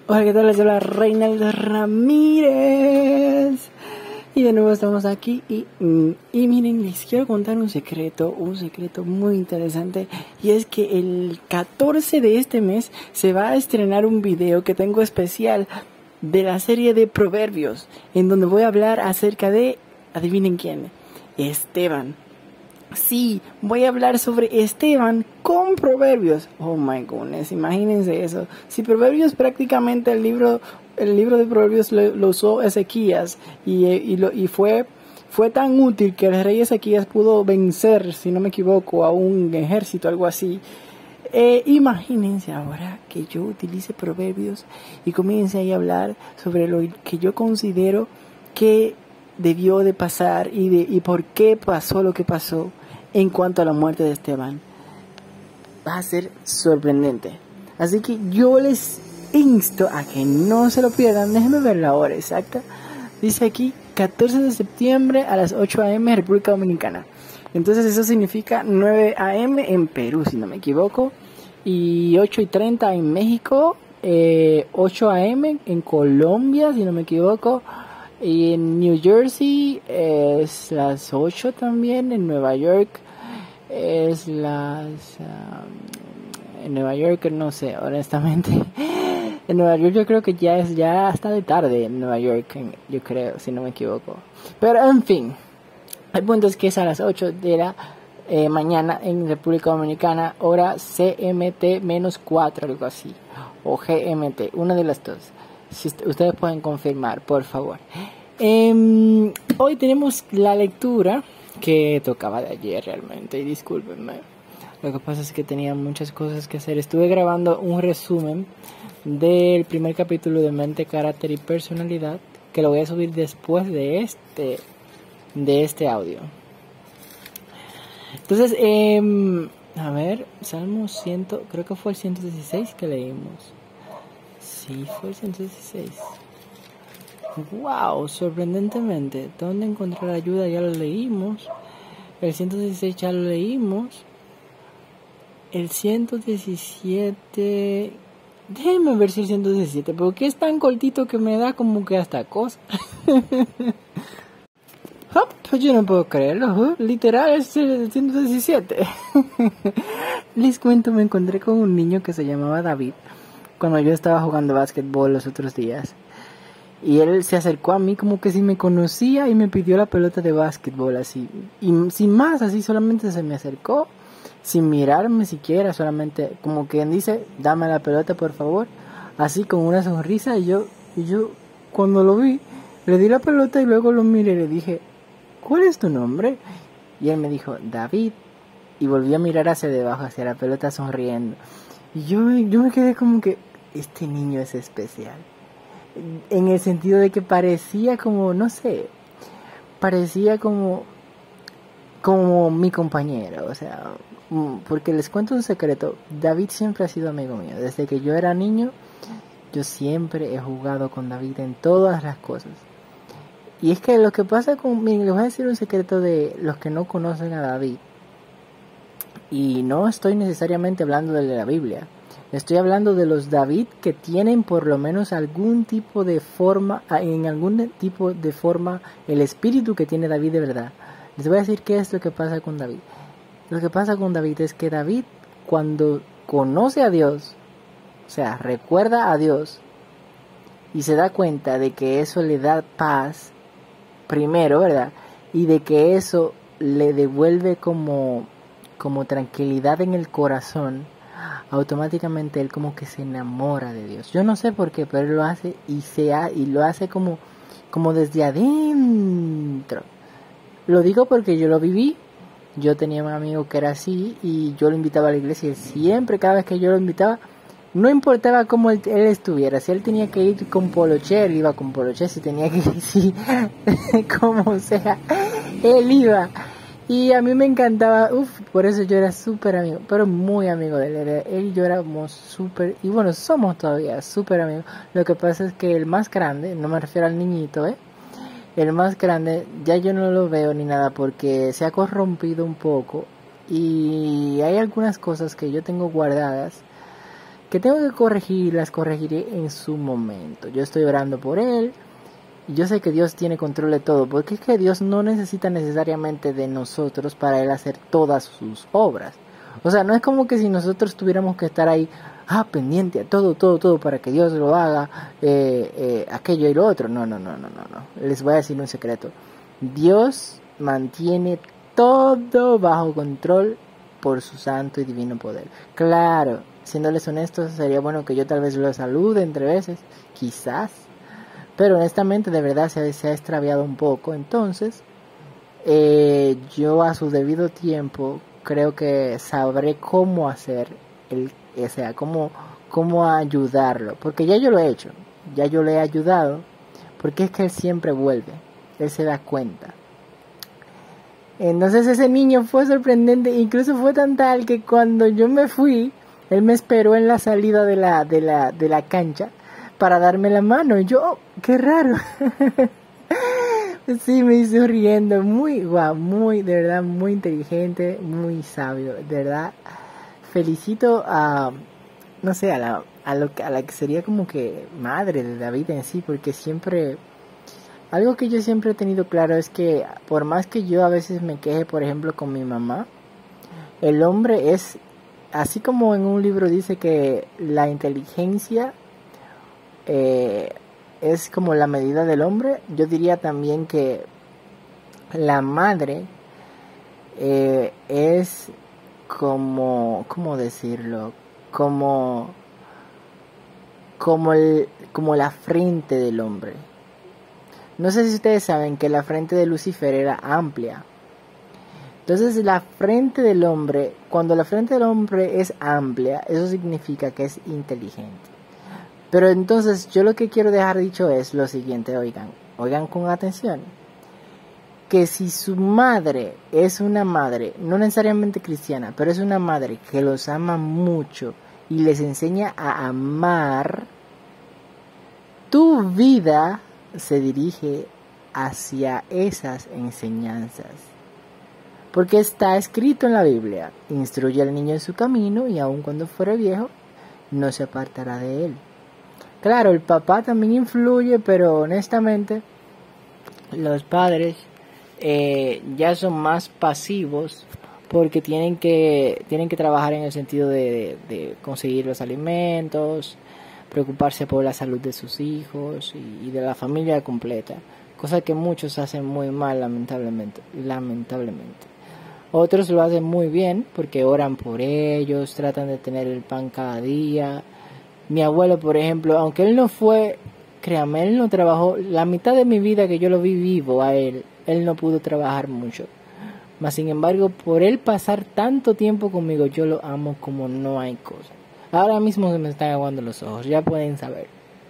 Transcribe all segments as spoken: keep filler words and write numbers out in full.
Hola, ¿qué tal? Les habla Reinaldo Ramírez. Y de nuevo estamos aquí y, y miren, les quiero contar un secreto, un secreto muy interesante. Y es que el catorce de este mes se va a estrenar un video que tengo especial de la serie de Proverbios, en donde voy a hablar acerca de, adivinen quién, Esteban. Sí, voy a hablar sobre Esteban con Proverbios. Oh my goodness, imagínense eso. Si Proverbios prácticamente el libro, el libro de Proverbios lo, lo usó Ezequías y, y, lo, y fue, fue tan útil que el rey Ezequías pudo vencer, si no me equivoco, a un ejército, algo así. Eh, imagínense ahora que yo utilice Proverbios y comience ahí a hablar sobre lo que yo considero que debió de pasar y, de, y por qué pasó lo que pasó en cuanto a la muerte de Esteban. Va a ser sorprendente. Así que yo les insto a que no se lo pierdan. Déjenme ver la hora exacta. Dice aquí catorce de septiembre a las ocho a eme República Dominicana. Entonces eso significa nueve a eme en Perú, si no me equivoco. Y ocho y treinta en México. Eh, ocho a eme en Colombia, si no me equivoco. Y en New Jersey es las ocho también. En Nueva York es las... Um, en Nueva York no sé, honestamente. En Nueva York yo creo que ya es ya hasta de tarde en Nueva York, yo creo, si no me equivoco. Pero en fin, el punto es que es a las ocho de la eh, mañana en República Dominicana, hora ce eme te menos cuatro, algo así. O ge eme te, una de las dos. Si ustedes pueden confirmar, por favor. Eh, hoy tenemos la lectura que tocaba de ayer realmente, y discúlpenme. Lo que pasa es que tenía muchas cosas que hacer. Estuve grabando un resumen del primer capítulo de Mente, Carácter y Personalidad, que lo voy a subir después de este, de este audio. Entonces, eh, a ver, Salmo cien, creo que fue el ciento dieciséis que leímos. Sí, fue el ciento dieciséis. Wow, sorprendentemente. ¿Dónde encontrar ayuda? Ya lo leímos. El ciento dieciséis ya lo leímos. El ciento diecisiete... Déjenme ver si el ciento diecisiete, porque es tan cortito que me da como que hasta cosa. Pues yo no puedo creerlo, literal es el ciento diecisiete. Les cuento, me encontré con un niño que se llamaba David cuando yo estaba jugando básquetbol los otros días. Y él se acercó a mí como que si me conocía y me pidió la pelota de básquetbol así. Y sin más, así solamente se me acercó, sin mirarme siquiera, solamente como quien dice, dame la pelota por favor. Así con una sonrisa y yo, y yo cuando lo vi, le di la pelota y luego lo miré y le dije, ¿cuál es tu nombre? Y él me dijo, David. Y volvió a mirar hacia debajo, hacia la pelota sonriendo. Y yo, yo me quedé como que, este niño es especial. En el sentido de que parecía como, no sé, parecía como, como mi compañero, o sea, porque les cuento un secreto, David siempre ha sido amigo mío, desde que yo era niño, yo siempre he jugado con David en todas las cosas. Y es que lo que pasa con, miren, les voy a decir un secreto de los que no conocen a David, y no estoy necesariamente hablando de la Biblia. Estoy hablando de los David que tienen por lo menos algún tipo de forma, en algún tipo de forma, el espíritu que tiene David de verdad. Les voy a decir qué es lo que pasa con David. Lo que pasa con David es que David, cuando conoce a Dios, o sea, recuerda a Dios, y se da cuenta de que eso le da paz, primero, ¿verdad? Y de que eso le devuelve como, como tranquilidad en el corazón, automáticamente él como que se enamora de Dios. Yo no sé por qué, pero él lo hace y se ha, y lo hace como, como desde adentro. Lo digo porque yo lo viví. Yo tenía un amigo que era así y yo lo invitaba a la iglesia y siempre, cada vez que yo lo invitaba, no importaba cómo él, él estuviera. Si él tenía que ir con poloche, él iba con poloche. Si tenía que ir así, como sea, él iba. Y a mí me encantaba, uff, por eso yo era súper amigo, pero muy amigo de él. Él y yo éramos súper, y bueno, somos todavía súper amigos. Lo que pasa es que el más grande, no me refiero al niñito, ¿eh? El más grande, ya yo no lo veo ni nada porque se ha corrompido un poco. Y hay algunas cosas que yo tengo guardadas que tengo que corregir, las corregiré en su momento. Yo estoy orando por él. Y yo sé que Dios tiene control de todo, porque es que Dios no necesita necesariamente de nosotros para Él hacer todas sus obras. O sea, no es como que si nosotros tuviéramos que estar ahí, ah, pendiente a todo, todo, todo, para que Dios lo haga, eh, eh, aquello y lo otro. No, no, no, no, no, no. Les voy a decir un secreto. Dios mantiene todo bajo control por su santo y divino poder. Claro, siéndoles honestos, sería bueno que yo tal vez lo salude entre veces, quizás. Pero honestamente, de verdad, se, se ha extraviado un poco. Entonces, eh, yo a su debido tiempo, creo que sabré cómo hacer, el, o sea, cómo, cómo ayudarlo. Porque ya yo lo he hecho, ya yo le he ayudado. Porque es que él siempre vuelve, él se da cuenta. Entonces ese niño fue sorprendente, incluso fue tan tal que cuando yo me fui, él me esperó en la salida de la, de la, de la cancha para darme la mano. Y yo, oh, qué raro. Sí, me hizo riendo. Muy guau, muy, de verdad, muy inteligente, muy sabio. De verdad, felicito a, no sé, a la, a, lo, a la que sería como que madre de David en sí, porque siempre, algo que yo siempre he tenido claro es que por más que yo a veces me queje, por ejemplo, con mi mamá, el hombre es, así como en un libro dice que la inteligencia Eh, es como la medida del hombre, yo diría también que la madre eh, es como, ¿cómo decirlo? Como, como, el, como la frente del hombre. No sé si ustedes saben que la frente de Lucifer era amplia. Entonces la frente del hombre, cuando la frente del hombre es amplia, eso significa que es inteligente. Pero entonces yo lo que quiero dejar dicho es lo siguiente, oigan, oigan con atención, que si su madre es una madre, no necesariamente cristiana, pero es una madre que los ama mucho y les enseña a amar, tu vida se dirige hacia esas enseñanzas. Porque está escrito en la Biblia, instruye al niño en su camino y aun cuando fuere viejo, no se apartará de él. Claro, el papá también influye, pero honestamente los padres eh, ya son más pasivos porque tienen que tienen que trabajar en el sentido de, de, de conseguir los alimentos, preocuparse por la salud de sus hijos y, y de la familia completa, cosa que muchos hacen muy mal, lamentablemente, lamentablemente. Otros lo hacen muy bien porque oran por ellos, tratan de tener el pan cada día. Mi abuelo, por ejemplo, aunque él no fue, créame, él no trabajó, la mitad de mi vida que yo lo vi vivo a él, él no pudo trabajar mucho. Mas sin embargo, por él pasar tanto tiempo conmigo, yo lo amo como no hay cosa. Ahora mismo se me están aguando los ojos, ya pueden saber.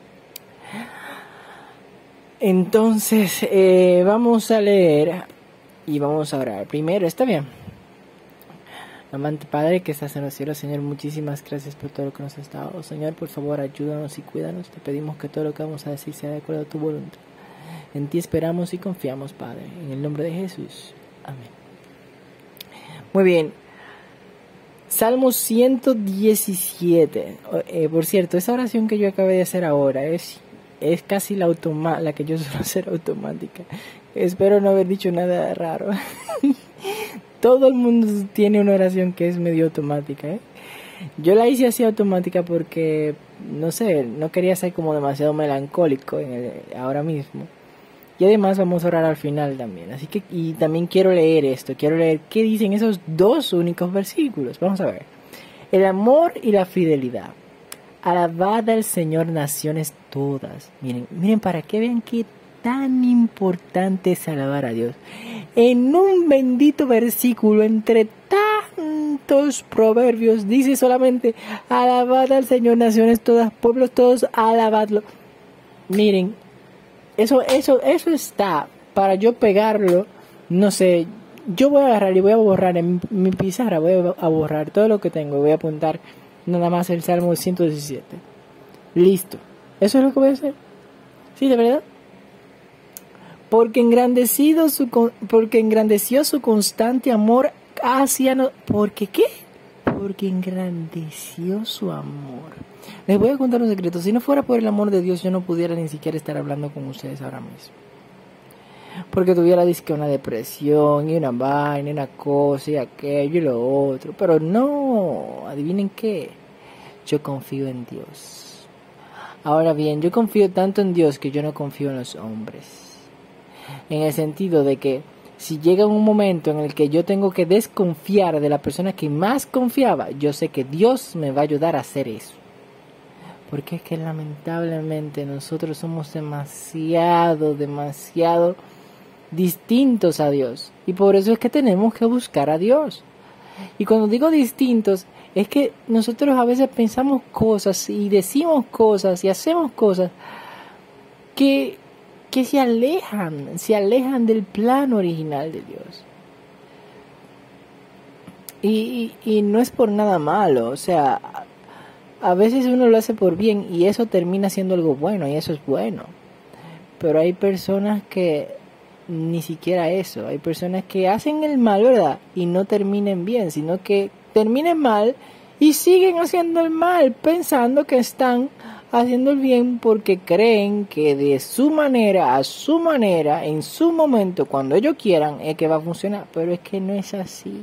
Entonces, eh, vamos a leer y vamos a orar. Primero, ¿está bien? Amante Padre que estás en los cielos, Señor, muchísimas gracias por todo lo que nos has dado. Señor, por favor, ayúdanos y cuídanos. Te pedimos que todo lo que vamos a decir sea de acuerdo a tu voluntad. En ti esperamos y confiamos, Padre. En el nombre de Jesús. Amén. Muy bien. Salmo ciento diecisiete. Eh, por cierto, esa oración que yo acabé de hacer ahora es, es casi la, automa- la que yo suelo hacer automática. Espero no haber dicho nada raro. Todo el mundo tiene una oración que es medio automática, ¿eh? Yo la hice así automática porque, no sé, no quería ser como demasiado melancólico en el, ahora mismo. Y además vamos a orar al final también. Así que, y también quiero leer esto, quiero leer qué dicen esos dos únicos versículos. Vamos a ver. El amor y la fidelidad. Alabad al Señor naciones todas. Miren, miren para que vean qué tan importante es alabar a Dios. En un bendito versículo entre tantos proverbios dice solamente alabad al Señor naciones todas, pueblos todos, alabadlo. Miren, eso, eso, eso está para yo pegarlo, no sé, yo voy a agarrar y voy a borrar en mi pizarra, voy a borrar todo lo que tengo, voy a apuntar nada más el Salmo ciento diecisiete. Listo. ¿Eso es lo que voy a hacer? Sí, de verdad. Porque engrandecido su porque engrandeció su constante amor hacia nosotros. ¿Porque qué? Porque engrandeció su amor. Les voy a contar un secreto. Si no fuera por el amor de Dios, yo no pudiera ni siquiera estar hablando con ustedes ahora mismo. Porque tuviera disque una depresión y una vaina y una cosa y aquello y lo otro. Pero no, adivinen qué. Yo confío en Dios. Ahora bien, yo confío tanto en Dios que yo no confío en los hombres. En el sentido de que si llega un momento en el que yo tengo que desconfiar de la persona que más confiaba, yo sé que Dios me va a ayudar a hacer eso. Porque es que lamentablemente nosotros somos demasiado, demasiado distintos a Dios. Y por eso es que tenemos que buscar a Dios. Y cuando digo distintos, es que nosotros a veces pensamos cosas y decimos cosas y hacemos cosas que, que se alejan, se alejan del plan original de Dios. Y, y, y no es por nada malo, o sea, a veces uno lo hace por bien y eso termina siendo algo bueno y eso es bueno. Pero hay personas que ni siquiera eso, hay personas que hacen el mal, ¿verdad? Y no terminen bien, sino que terminen mal y siguen haciendo el mal, pensando que están haciendo el bien porque creen que de su manera, a su manera, en su momento, cuando ellos quieran, es que va a funcionar. Pero es que no es así.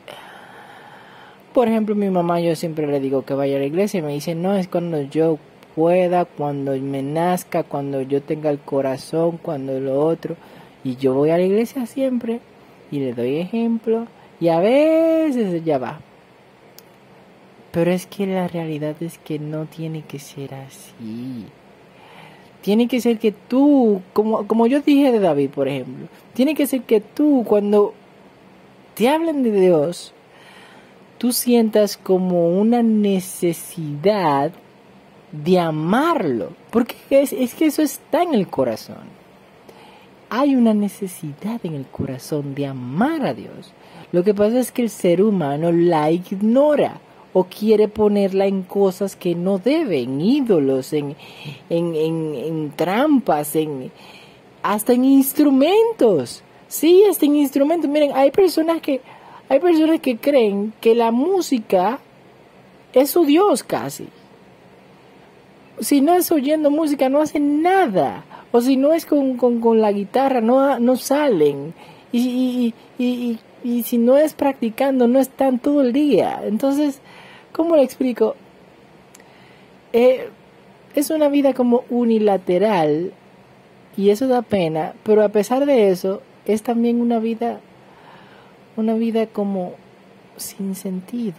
Por ejemplo, mi mamá, yo siempre le digo que vaya a la iglesia y me dice, no, es cuando yo pueda, cuando me nazca, cuando yo tenga el corazón, cuando lo otro. Y yo voy a la iglesia siempre y le doy ejemplo y a veces ella va. Pero es que la realidad es que no tiene que ser así. Tiene que ser que tú, como, como yo dije de David, por ejemplo, tiene que ser que tú, cuando te hablen de Dios, tú sientas como una necesidad de amarlo. Porque es, es que eso está en el corazón. Hay una necesidad en el corazón de amar a Dios. Lo que pasa es que el ser humano la ignora o quiere ponerla en cosas que no debe, en ídolos, en, en, en, en trampas, en, hasta en instrumentos. Sí, hasta en instrumentos. Miren, hay personas que, hay personas que creen que la música es su Dios casi. Si no es oyendo música, no hacen nada. O si no es con, con, con la guitarra, no, no salen. Y, y, y, y, y si no es practicando, no están todo el día. Entonces, ¿cómo le explico? Eh, es una vida como unilateral. Y eso da pena. Pero a pesar de eso, es también una vida, una vida como sin sentido.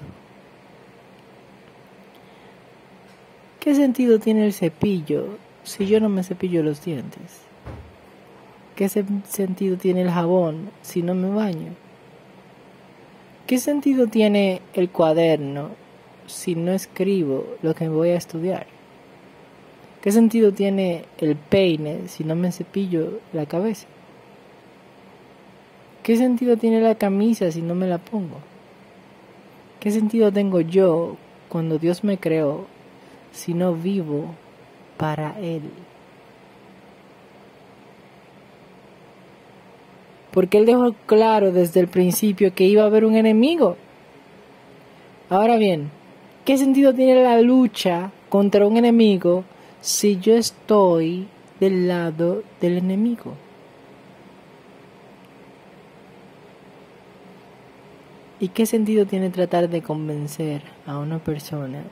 ¿Qué sentido tiene el cepillo si yo no me cepillo los dientes? ¿Qué se- sentido tiene el jabón si no me baño? ¿Qué sentido tiene el cuaderno si no escribo lo que voy a estudiar? ¿Qué sentido tiene el peine si no me cepillo la cabeza? ¿Qué sentido tiene la camisa si no me la pongo? ¿Qué sentido tengo yo cuando Dios me creó si no vivo para Él? Porque Él dejó claro desde el principio que iba a haber un enemigo. Ahora bien, ¿qué sentido tiene la lucha contra un enemigo si yo estoy del lado del enemigo? ¿Y qué sentido tiene tratar de convencer a una persona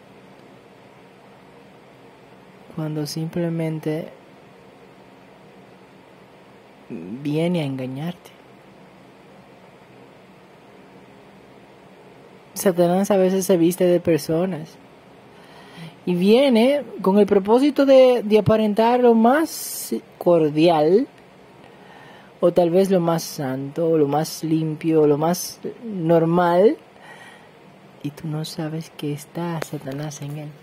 cuando simplemente viene a engañarte? Satanás a veces se viste de personas y viene con el propósito de, de aparentar lo más cordial, o tal vez lo más santo, o lo más limpio, o lo más normal, y tú no sabes que está Satanás en él.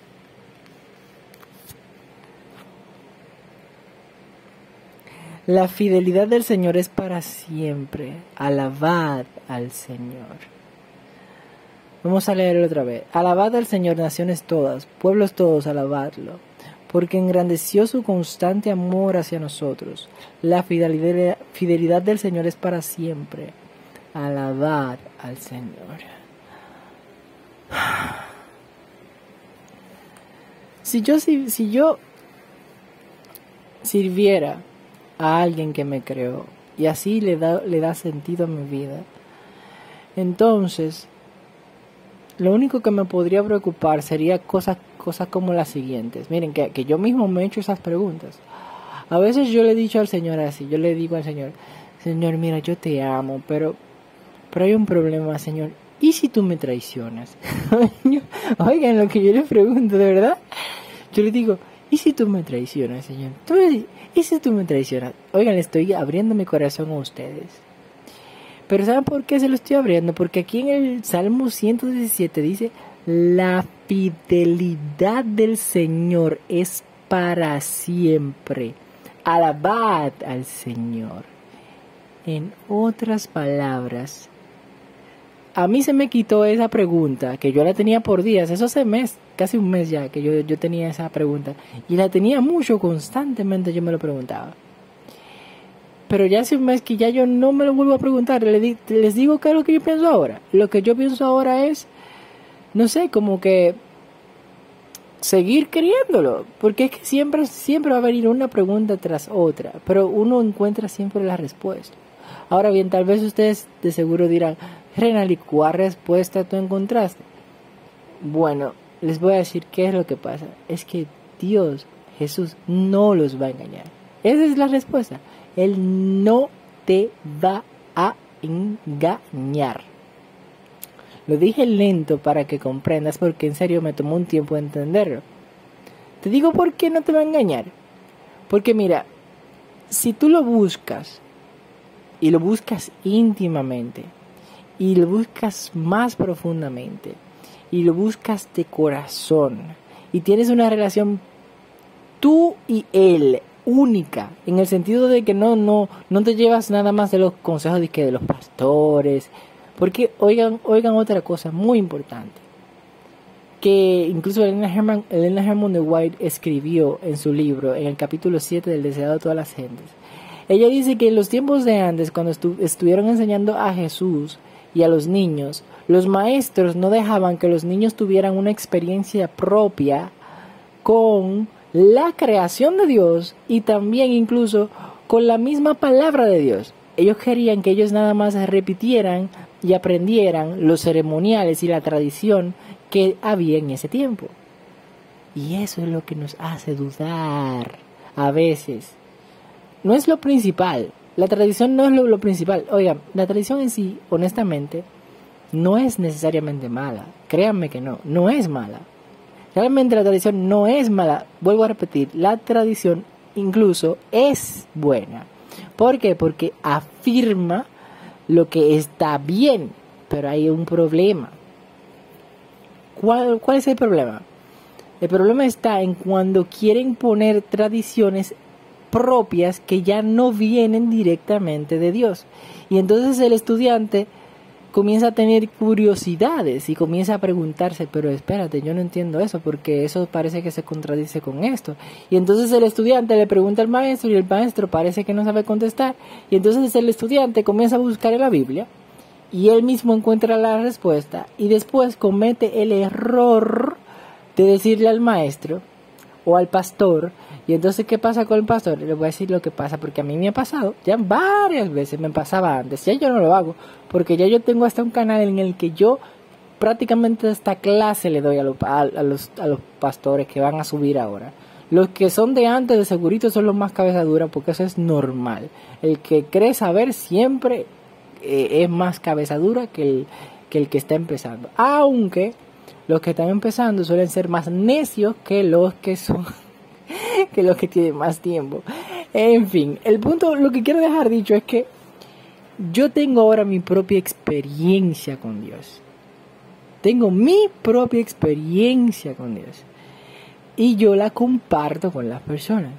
La fidelidad del Señor es para siempre. Alabad al Señor. Vamos a leerlo otra vez. Alabad al Señor, naciones todas, pueblos todos, alabadlo, porque engrandeció su constante amor hacia nosotros. La fidelidad, fidelidad del Señor es para siempre. Alabad al Señor. si yo, si, si yo sirviera a alguien que me creó y así le da, le da sentido a mi vida, entonces lo único que me podría preocupar sería cosas, cosas como las siguientes. Miren, que, que yo mismo me he hecho esas preguntas. A veces yo le he dicho al Señor así, yo le digo al Señor, Señor, mira, yo te amo, pero, pero hay un problema, Señor. ¿Y si tú me traicionas? Oigan lo que yo le pregunto, de verdad. Yo le digo, ¿y si tú me traicionas, Señor? ¿Tú me, ¿Y si tú me traicionas? Oigan, le estoy abriendo mi corazón a ustedes. Pero ¿saben por qué se lo estoy abriendo? Porque aquí en el Salmo ciento diecisiete dice, la fidelidad del Señor es para siempre. Alabad al Señor. En otras palabras, a mí se me quitó esa pregunta, que yo la tenía por días, eso hace mes, casi un mes ya, que yo, yo tenía esa pregunta, y la tenía mucho, constantemente yo me lo preguntaba. Pero ya hace un mes que ya yo no me lo vuelvo a preguntar, les, les digo qué es lo que yo pienso ahora. Lo que yo pienso ahora es, no sé, como que seguir queriéndolo, porque es que siempre, siempre va a venir una pregunta tras otra, pero uno encuentra siempre la respuesta. Ahora bien, tal vez ustedes de seguro dirán, Renali, ¿cuál respuesta tú encontraste? Bueno, les voy a decir qué es lo que pasa. Es que Dios, Jesús, no los va a engañar. Esa es la respuesta. Él no te va a engañar. Lo dije lento para que comprendas, porque en serio me tomó un tiempo entenderlo. Te digo por qué no te va a engañar. Porque mira, si tú lo buscas, y lo buscas íntimamente, y lo buscas más profundamente, y lo buscas de corazón, y tienes una relación tú y él única, en el sentido de que no, no, no te llevas nada más de los consejos de, que de los pastores, porque oigan, oigan otra cosa muy importante, que incluso Elena Herman, Elena Herman de White escribió en su libro, en el capítulo siete del Deseado de todas las gentes. Ella dice que en los tiempos de antes, cuando estu- estuvieron enseñando a Jesús y a los niños, los maestros no dejaban que los niños tuvieran una experiencia propia con la creación de Dios y también incluso con la misma palabra de Dios. Ellos querían que ellos nada más repitieran y aprendieran los ceremoniales y la tradición que había en ese tiempo. Y eso es lo que nos hace dudar a veces. No es lo principal. La tradición no es lo, lo principal. Oigan, la tradición en sí, honestamente, no es necesariamente mala. Créanme que no, no es mala. Realmente la tradición no es mala. Vuelvo a repetir, la tradición incluso es buena. ¿Por qué? Porque afirma lo que está bien, pero hay un problema. ¿Cuál, cuál es el problema? El problema está en cuando quieren poner tradiciones propias que ya no vienen directamente de Dios. Y entonces el estudiante comienza a tener curiosidades y comienza a preguntarse, pero espérate, yo no entiendo eso, porque eso parece que se contradice con esto. Y entonces el estudiante le pregunta al maestro y el maestro parece que no sabe contestar. Y entonces el estudiante comienza a buscar en la Biblia y él mismo encuentra la respuesta y después comete el error de decirle al maestro o al pastor. Y entonces, ¿qué pasa con el pastor? Les voy a decir lo que pasa, porque a mí me ha pasado, ya varias veces me pasaba antes, ya yo no lo hago, porque ya yo tengo hasta un canal en el que yo prácticamente esta clase le doy a, lo, a, a, los, a los pastores que van a subir ahora. Los que son de antes de segurito son los más cabeza dura, porque eso es normal. El que cree saber siempre eh, es más cabeza dura que el, que el que está empezando. Aunque los que están empezando suelen ser más necios que los que son... que los que tienen más tiempo. En fin, el punto, lo que quiero dejar dicho es que yo tengo ahora mi propia experiencia con Dios. Tengo mi propia experiencia con Dios. Y yo la comparto con las personas.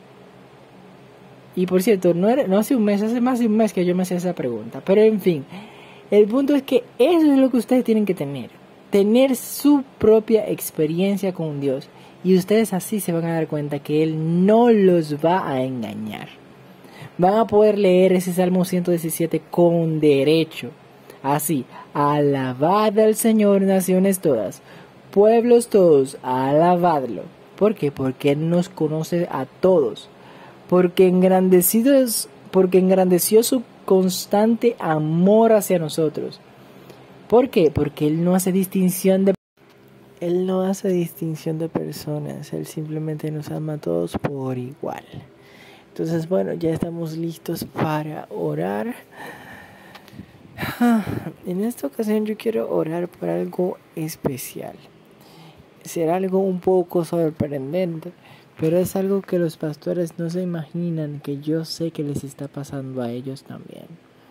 Y por cierto, no, era, no hace un mes, hace más de un mes que yo me hacía esa pregunta. Pero en fin, el punto es que eso es lo que ustedes tienen que tener. Tener su propia experiencia con Dios. Y ustedes así se van a dar cuenta que Él no los va a engañar. Van a poder leer ese Salmo ciento diecisiete con derecho. Así, alabad al Señor, naciones todas, pueblos todos, alabadlo. ¿Por qué? Porque Él nos conoce a todos. Porque engrandecido es, porque engrandeció su constante amor hacia nosotros. ¿Por qué? Porque Él no hace distinción de Él no hace distinción de personas. Él simplemente nos ama a todos por igual. Entonces, bueno, ya estamos listos para orar. En esta ocasión yo quiero orar por algo especial. Será algo un poco sorprendente, pero es algo que los pastores no se imaginan, que yo sé que les está pasando a ellos también.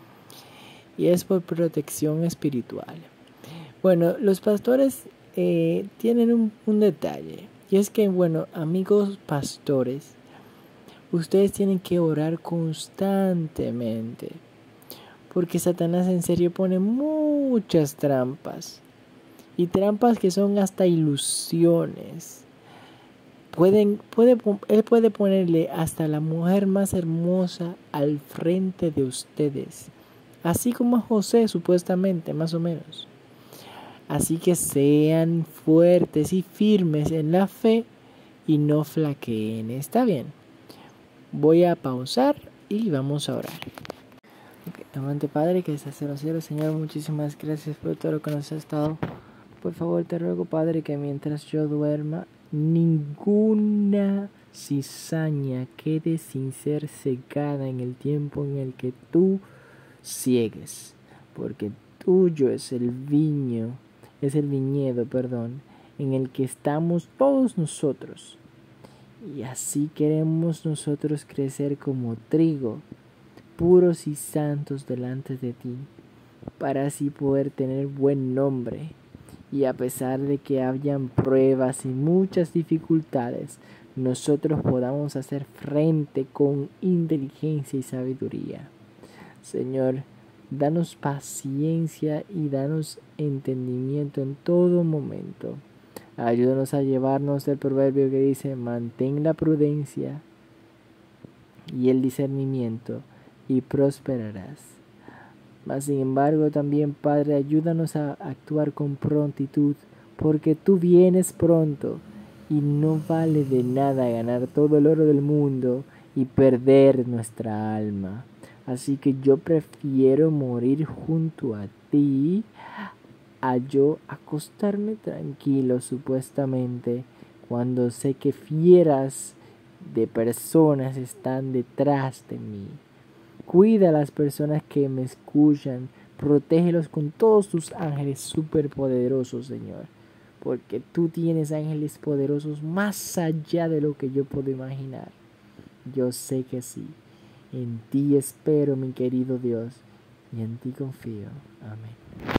Y es por protección espiritual. Bueno, los pastores eh, tienen un, un detalle. Y es que, bueno, amigos pastores, ustedes tienen que orar constantemente. Porque Satanás en serio pone muchas trampas. Y trampas que son hasta ilusiones. Pueden, puede, él puede ponerle hasta la mujer más hermosa al frente de ustedes. Así como a José, supuestamente, más o menos. Así que sean fuertes y firmes en la fe y no flaqueen. Está bien. Voy a pausar y vamos a orar. Okay. Amante Padre que estás en los cielos, Señor, muchísimas gracias por todo lo que nos has dado. Por favor, te ruego, Padre, que mientras yo duerma, ninguna cizaña quede sin ser secada en el tiempo en el que tú ciegues, porque tuyo es el viño, es el viñedo, perdón, en el que estamos todos nosotros. Y así queremos nosotros crecer como trigo, puros y santos delante de ti, para así poder tener buen nombre. Y a pesar de que hayan pruebas y muchas dificultades, nosotros podamos hacer frente con inteligencia y sabiduría. Señor, danos paciencia y danos entendimiento en todo momento. Ayúdanos a llevarnos el proverbio que dice: mantén la prudencia y el discernimiento y prosperarás. Mas sin embargo también, Padre, ayúdanos a actuar con prontitud, porque tú vienes pronto y no vale de nada ganar todo el oro del mundo y perder nuestra alma. Así que yo prefiero morir junto a ti a yo acostarme tranquilo supuestamente, cuando sé que fieras de personas están detrás de mí. Cuida a las personas que me escuchan, protégelos con todos tus ángeles superpoderosos, Señor, porque tú tienes ángeles poderosos más allá de lo que yo puedo imaginar. Yo sé que sí. En ti espero, mi querido Dios, y en ti confío. Amén.